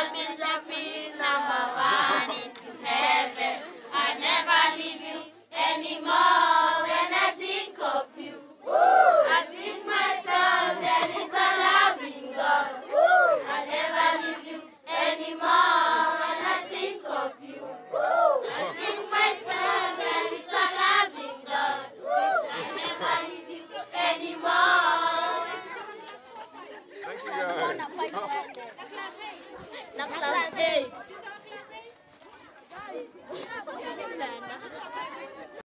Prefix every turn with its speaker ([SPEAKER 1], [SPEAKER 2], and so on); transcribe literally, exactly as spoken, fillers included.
[SPEAKER 1] God is the queen number one into heaven. I never leave you anymore when I think of you. I think myself that is a loving God. I never leave you anymore when I think of you. I think myself that is a loving God. I never leave you anymore.
[SPEAKER 2] Thank you guys.
[SPEAKER 1] Class eight.